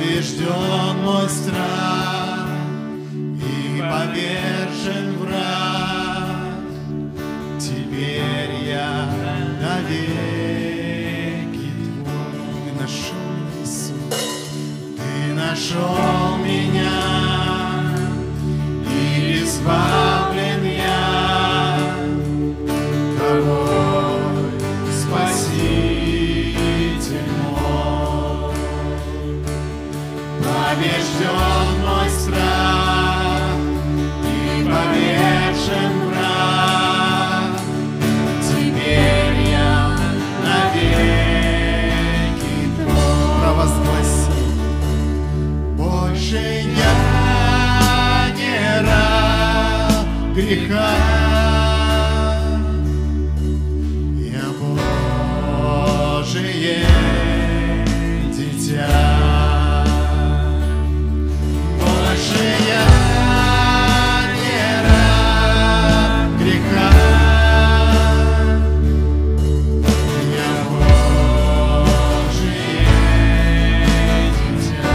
Побежден мой страх и повержен враг. Теперь я навеки твой. Ты нашел, Иисус, ты нашел меня, и избавлен я тобой, Спаситель мой. Побежден мой страх и повержен враг. Теперь я навеки твой. Провозгласи: больше я не раб греха, я Божие дитя. Больше я не раб греха, я Божие дитя.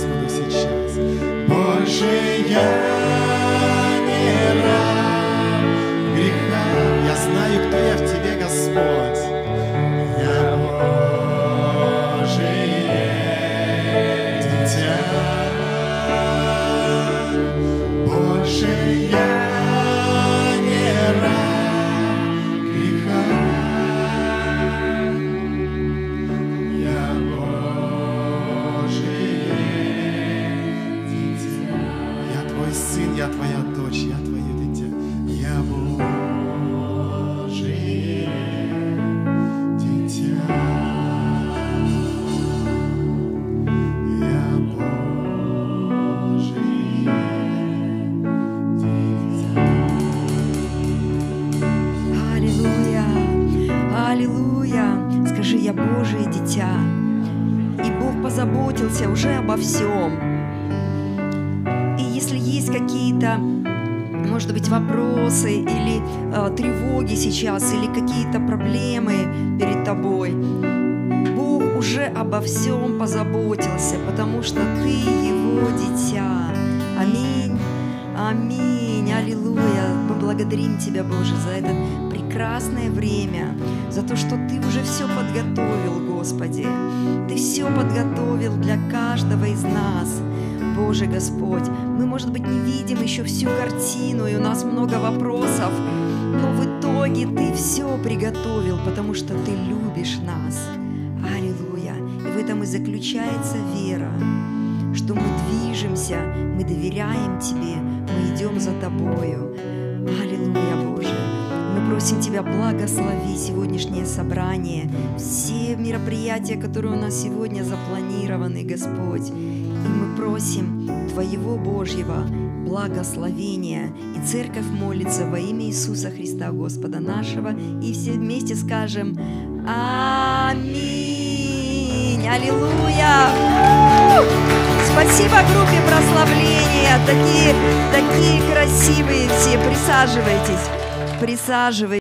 Господу сейчас. Больше я не раб греха. Я знаю, кто я в Тебе, Господь. Я Божие дитя. Больше я не раб греха. Я Божие дитя. Я Твой сын, я Твоя дочь, я Твое дитя. Я Божие дитя. Я Божие дитя. Аллилуйя! Аллилуйя! Скажи, я Божие дитя. И Бог позаботился уже обо всем. И если есть какие-то, может быть, вопросы или тревоги сейчас, или какие-то проблемы перед тобой, Бог уже обо всем позаботился, потому что ты Его дитя. Аминь. Аминь. Аллилуйя. Мы благодарим Тебя, Боже, за это прекрасное время, за то, что Ты уже все подготовил, Господи. Ты все подготовил для каждого из нас. Боже Господь, мы, может быть, не видим еще всю картину, и у нас много вопросов, но в итоге Ты все приготовил, потому что Ты любишь нас. Аллилуйя. И в этом и заключается вера, что мы движемся, мы доверяем Тебе, мы идем за Тобою. Аллилуйя, Боже. Мы просим Тебя, благослови сегодняшнее собрание, все мероприятия, которые у нас сегодня запланированы, Господь. И мы просим Твоего Божьего благословения. И церковь молится во имя Иисуса Христа, Господа нашего. И все вместе скажем Аминь. Аллилуйя. Спасибо группе прославления. Такие красивые все. Присаживайтесь. Присаживайтесь.